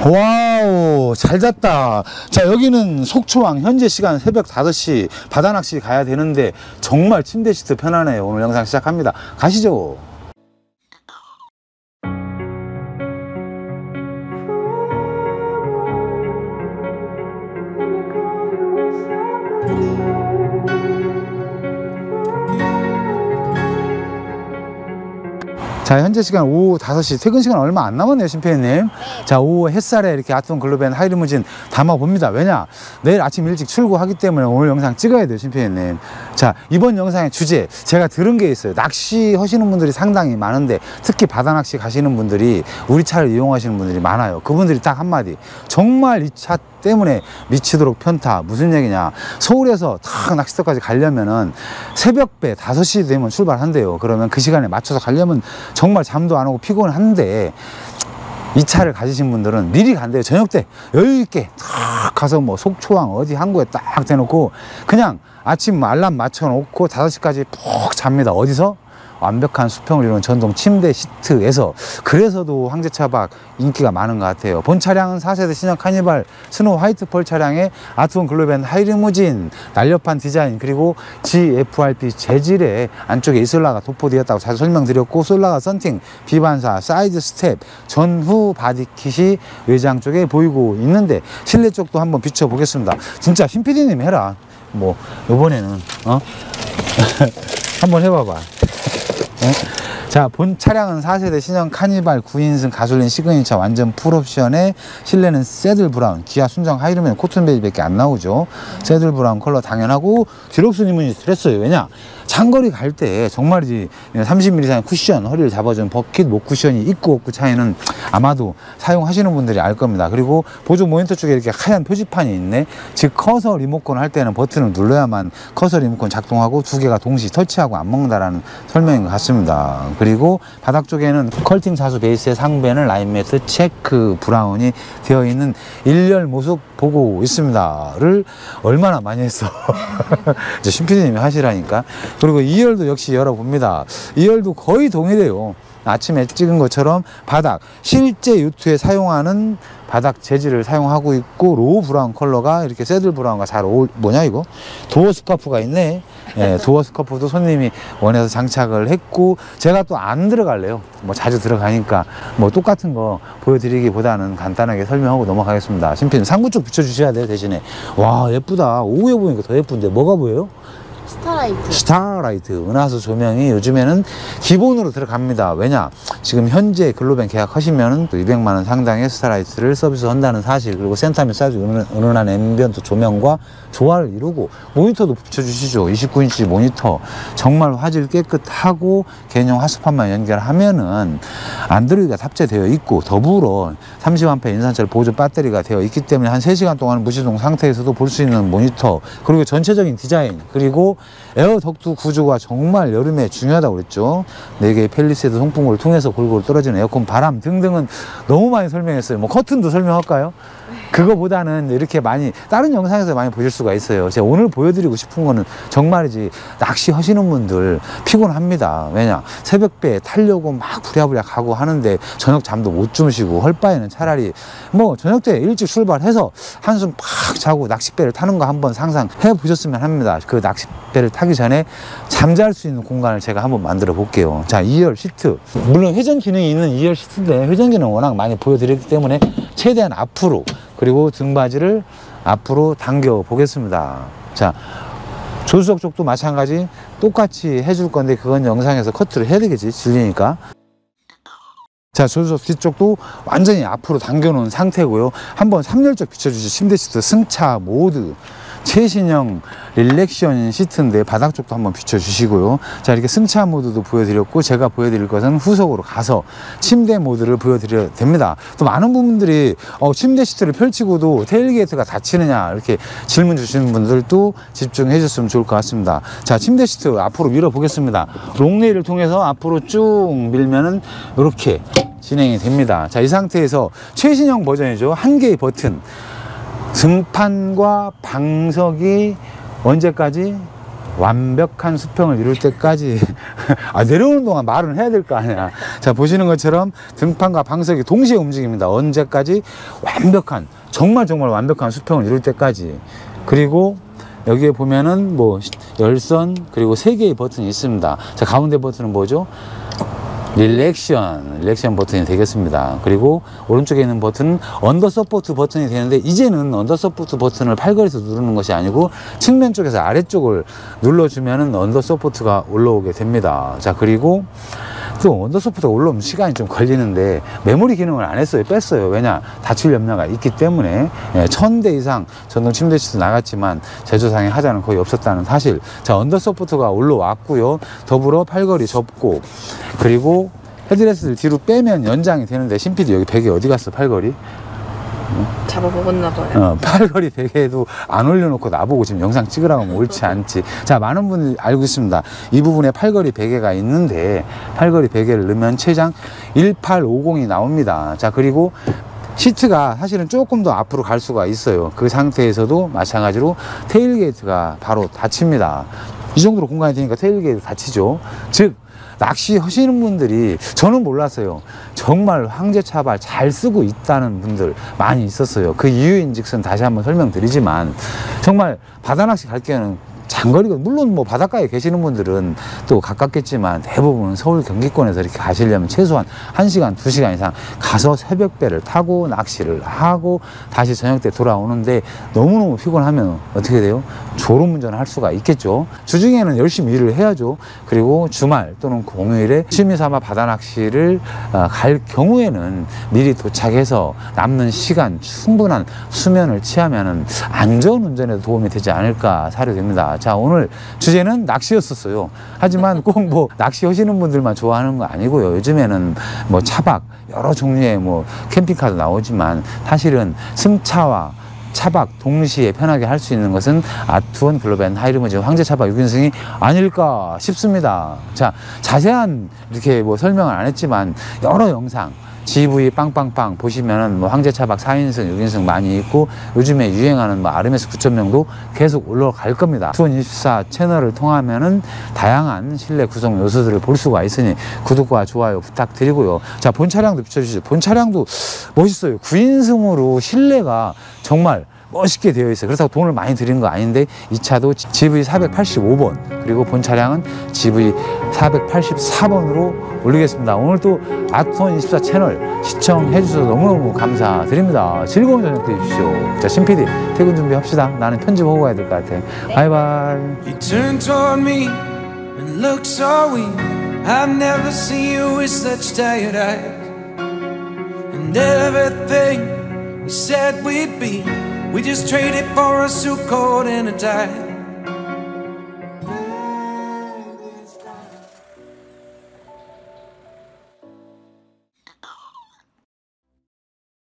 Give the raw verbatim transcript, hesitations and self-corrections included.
와우, 잘 잤다. 자, 여기는 속초항, 현재 시간 새벽 다섯 시 바다 낚시 가야 되는데 정말 침대 시트 편하네요. 오늘 영상 시작합니다. 가시죠. 자, 현재 시간 오후 다섯 시, 퇴근 시간 얼마 안 남았네요, 심표님. 네. 자, 오후 햇살에 이렇게 아트원 글로벤 하이리무진 담아봅니다. 왜냐? 내일 아침 일찍 출고하기 때문에 오늘 영상 찍어야 돼요, 심표님. 자, 이번 영상의 주제, 제가 들은 게 있어요. 낚시 하시는 분들이 상당히 많은데, 특히 바다 낚시 가시는 분들이 우리 차를 이용하시는 분들이 많아요. 그분들이 딱 한마디. 정말 이 차 때문에 미치도록 편타. 무슨 얘기냐? 서울에서 탁 낚시터까지 가려면은 새벽배 다섯 시 되면 출발한대요. 그러면 그 시간에 맞춰서 가려면 정말 잠도 안 오고 피곤한데, 이 차를 가지신 분들은 미리 간대요. 저녁 때 여유있게 탁 가서 뭐 속초항 어디 항구에 딱 대놓고 그냥 아침 알람 맞춰놓고 다섯 시까지 푹 잡니다. 어디서? 완벽한 수평을 이루는 전동 침대 시트에서. 그래서도 황제차박 인기가 많은 것 같아요. 본 차량은 사 세대 신형 카니발 스노우 화이트 펄 차량의 아트원 글로벤 하이리무진, 날렵한 디자인, 그리고 지에프알피 재질의 안쪽에 이솔라가 도포되었다고 잘 설명드렸고, 솔라가 썬팅, 비반사, 사이드 스텝, 전후 바디킷이 외장 쪽에 보이고 있는데, 실내 쪽도 한번 비춰보겠습니다. 진짜 신 피디님 해라. 뭐 이번에는 어? 한번 해봐봐. 네? 자, 본 차량은 사 세대 신형 카니발 구 인승 가솔린 시그니처 완전 풀옵션에 실내는 새들 브라운, 기아 순정 하이루면 코튼 베이지밖에 안 나오죠. 새들 브라운 컬러 당연하고, 듀럭스 니문이 했어요. 왜냐? 장거리 갈 때 정말이지 삼십 밀리미터 이상의 쿠션, 허리를 잡아주는 버킷 목 쿠션이 있고 없고 차이는 아마도 사용하시는 분들이 알 겁니다. 그리고 보조 모니터 쪽에 이렇게 하얀 표지판이 있네. 즉 커서 리모컨 할 때는 버튼을 눌러야만 커서 리모컨 작동하고 두 개가 동시 터치하고 안 먹는다라는 설명인 것 같습니다. 그리고 바닥 쪽에는 컬팅 자수 베이스의 상배는 라인 매트 체크 브라운이 되어 있는 일열 모습 보고 있습니다를 얼마나 많이 했어. 이제 신 피디님이 하시라니까. 그리고 이 열도 역시 열어봅니다. 이 열도 거의 동일해요. 아침에 찍은 것처럼 바닥, 실제 유투에 사용하는 바닥 재질을 사용하고 있고, 로우 브라운 컬러가 이렇게 새들 브라운과 잘 어울, 뭐냐 이거? 도어 스카프가 있네. 예, 도어 스카프도 손님이 원해서 장착을 했고, 제가 또 안 들어갈래요. 뭐 자주 들어가니까 뭐 똑같은 거 보여드리기보다는 간단하게 설명하고 넘어가겠습니다. 심피님 상부 쪽 비춰주셔야 돼요, 대신에. 와, 예쁘다. 오후에 보니까 더 예쁜데 뭐가 보여요? 스타라이트. 스타라이트 은하수 조명이 요즘에는 기본으로 들어갑니다. 왜냐? 지금 현재 글로벤 계약하시면 이백만 원 상당의 스타라이트를 서비스 한다는 사실, 그리고 센터면 사이즈 은은한 앰비언트 조명과 조화를 이루고, 모니터도 붙여주시죠. 이십구 인치 모니터. 정말 화질 깨끗하고 개념 하수판만 연결하면은 안드로이드가 탑재되어 있고, 더불어 삼십 암페어 인산철 보조 배터리가 되어 있기 때문에 한 세 시간 동안 무시동 상태에서도 볼 수 있는 모니터, 그리고 전체적인 디자인, 그리고 에어 덕트 구조가 정말 여름에 중요하다고 그랬죠. 네 개의 펠리세이드 송풍구를 통해서 골고루 떨어지는 에어컨 바람 등등은 너무 많이 설명했어요. 뭐 커튼도 설명할까요? 그거보다는 이렇게 많이 다른 영상에서 많이 보실 수가 있어요. 제가 오늘 보여드리고 싶은 거는 정말이지 낚시 하시는 분들 피곤합니다. 왜냐? 새벽배에 타려고 막 부랴부랴 가고 하는데 저녁 잠도 못 주무시고 할 바에는 차라리 뭐 저녁 때 일찍 출발해서 한숨 팍 자고 낚싯배를 타는 거 한번 상상해 보셨으면 합니다. 그 낚싯배를 타기 전에 잠잘 수 있는 공간을 제가 한번 만들어 볼게요. 자, 이 열 시트. 물론 회전 기능이 있는 이 열 시트인데 회전 기능 워낙 많이 보여드렸기 때문에 최대한 앞으로, 그리고 등받이를 앞으로 당겨 보겠습니다. 자, 조수석 쪽도 마찬가지 똑같이 해줄 건데, 그건 영상에서 커트를 해야 되겠지, 질리니까. 자, 조수석 뒤쪽도 완전히 앞으로 당겨 놓은 상태고요. 한번 삼 열쪽 비춰주시죠. 침대 시트 승차 모드. 최신형 릴렉션 시트인데 바닥 쪽도 한번 비춰주시고요. 자, 이렇게 승차 모드도 보여드렸고, 제가 보여드릴 것은 후속으로 가서 침대 모드를 보여드려야 됩니다. 또 많은 분들이 어, 침대 시트를 펼치고도 테일게이트가 닫히느냐 이렇게 질문 주시는 분들도 집중해 줬으면 좋을 것 같습니다. 자, 침대 시트 앞으로 밀어 보겠습니다. 롱레일을 통해서 앞으로 쭉 밀면은 이렇게 진행이 됩니다. 자, 이 상태에서 최신형 버전이죠. 한 개의 버튼, 등판과 방석이 언제까지? 완벽한 수평을 이룰 때까지. 아, 내려오는 동안 말은 해야 될 거 아니야. 자, 보시는 것처럼 등판과 방석이 동시에 움직입니다. 언제까지? 완벽한, 정말 정말 완벽한 수평을 이룰 때까지. 그리고 여기에 보면은 뭐 열선, 그리고 세 개의 버튼이 있습니다. 자, 가운데 버튼은 뭐죠? 릴렉션, 릴렉션 버튼이 되겠습니다. 그리고 오른쪽에 있는 버튼은 언더 서포트 버튼이 되는데, 이제는 언더 서포트 버튼을 팔걸이에서 누르는 것이 아니고 측면 쪽에서 아래쪽을 눌러주면은 언더 서포트가 올라오게 됩니다. 자, 그리고 또 언더 서포트가 올라오면 시간이 좀 걸리는데 메모리 기능을 안 했어요. 뺐어요. 왜냐? 다칠 염려가 있기 때문에. 예, 천 대 이상 전동 침대 시트 나갔지만 제조상에 하자는 거의 없었다는 사실. 자, 언더 서포트가 올라왔고요. 더불어 팔걸이 접고, 그리고 헤드레스트를 뒤로 빼면 연장이 되는데, 신피디 여기 베개 어디 갔어? 팔걸이? 잡아먹었나 봐요. 어, 팔걸이 베개도 안 올려놓고 나보고 지금 영상 찍으라고 하면 옳지 않지. 자, 많은 분들이 알고 있습니다. 이 부분에 팔걸이 베개가 있는데, 팔걸이 베개를 넣으면 최장 일팔오공이 나옵니다. 자, 그리고 시트가 사실은 조금 더 앞으로 갈 수가 있어요. 그 상태에서도 마찬가지로 테일게이트가 바로 닫힙니다. 이 정도로 공간이 되니까 테일게이트 닫히죠. 즉, 낚시 하시는 분들이, 저는 몰랐어요. 정말 황제차발 잘 쓰고 있다는 분들 많이 있었어요. 그 이유인즉슨 다시 한번 설명드리지만, 정말 바다낚시 갈 경우는 장거리가, 물론 뭐 바닷가에 계시는 분들은 또 가깝겠지만 대부분 서울 경기권에서 이렇게 가시려면 최소한 한 시간, 두 시간 이상 가서 새벽배를 타고 낚시를 하고 다시 저녁 때 돌아오는데, 너무너무 피곤하면 어떻게 돼요? 졸음운전을 할 수가 있겠죠. 주중에는 열심히 일을 해야죠. 그리고 주말 또는 공휴일에 취미삼아 바다낚시를 갈 경우에는 미리 도착해서 남는 시간 충분한 수면을 취하면은 안전운전에도 도움이 되지 않을까 사료됩니다. 자, 오늘 주제는 낚시였었어요. 하지만 꼭 뭐 낚시 하시는 분들만 좋아하는 거 아니고요. 요즘에는 뭐 차박, 여러 종류의 뭐 캠핑카도 나오지만, 사실은 승차와 차박 동시에 편하게 할 수 있는 것은 아트원 글로벤 하이리무진 황제차박 육 인승이 아닐까 싶습니다. 자, 자세한 이렇게 뭐 설명을 안 했지만 여러 영상 지브이 빵빵빵 보시면은 뭐 황제차박 사 인승, 육 인승 많이 있고, 요즘에 유행하는 뭐 아르메스 구천 명도 계속 올라갈 겁니다. 아트원 이십사 채널을 통하면은 다양한 실내 구성 요소들을 볼 수가 있으니 구독과 좋아요 부탁드리고요. 자, 본 차량도 비춰주시죠. 본 차량도 멋있어요. 구 인승으로 실내가 정말 멋있게 되어 있어요. 그래서 돈을 많이 들이는 거 아닌데, 이 차도 지브이 사백팔십오 번, 그리고 본 차량은 지브이 사백팔십사 번으로 올리겠습니다. 오늘 또 아트원 이십사 채널 시청해 주셔서 너무너무 감사드립니다. 즐거운 저녁 되십시오. 자, 신피디 퇴근 준비합시다. 나는 편집하고 가야 될 것 같아. 바이바이. You turn toward me and look so weak. I've never seen you with such tired eyes. And everything we said we'd be, we just traded for a suit coat and a tie.